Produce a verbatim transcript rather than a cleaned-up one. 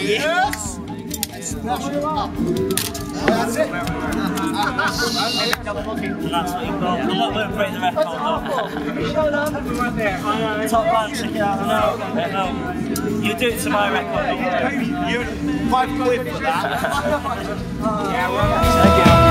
Yes! Smash it up. That's it. And that's what you've got. I'm not going to break the record though. Top man, check it out. No, no. You do it to my record. You five quid for that. Yeah, well,